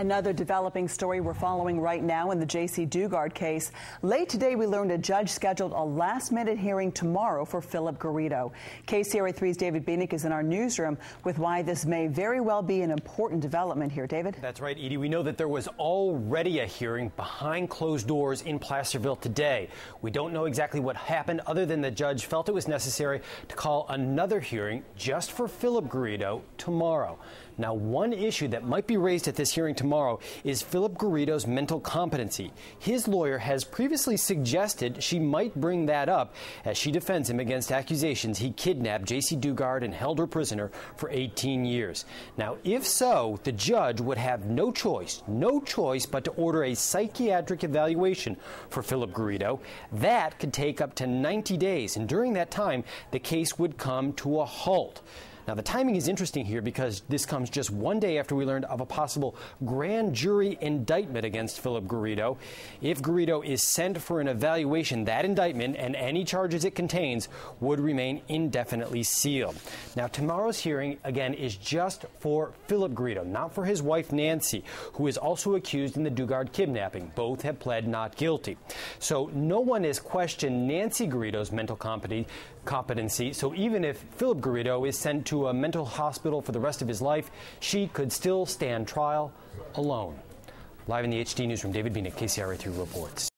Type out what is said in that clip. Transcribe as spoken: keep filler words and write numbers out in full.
Another developing story we're following right now in the J C Dugard case. Late today, we learned a judge scheduled a last-minute hearing tomorrow for Phillip Garrido. K C R A three's David Bieniek is in our newsroom with why this may very well be an important development here. David? That's right, Edie. We know that there was already a hearing behind closed doors in Placerville today. We don't know exactly what happened other than the judge felt it was necessary to call another hearing just for Phillip Garrido tomorrow. Now, one issue that might be raised at this hearing tomorrow is Phillip Garrido's mental competency. His lawyer has previously suggested she might bring that up as she defends him against accusations he kidnapped J C Dugard and held her prisoner for eighteen years. Now, if so, the judge would have no choice, no choice but to order a psychiatric evaluation for Phillip Garrido. That could take up to ninety days, and during that time, the case would come to a halt. Now, the timing is interesting here because this comes just one day after we learned of a possible grand jury indictment against Phillip Garrido. If Garrido is sent for an evaluation, that indictment and any charges it contains would remain indefinitely sealed. Now, tomorrow's hearing, again, is just for Phillip Garrido, not for his wife, Nancy, who is also accused in the Dugard kidnapping. Both have pled not guilty. So no one has questioned Nancy Garrido's mental competency. So even if Phillip Garrido is sent to a mental hospital for the rest of his life, she could still stand trial alone. Live in the H D Newsroom, David Bieniek, K C R A three reports.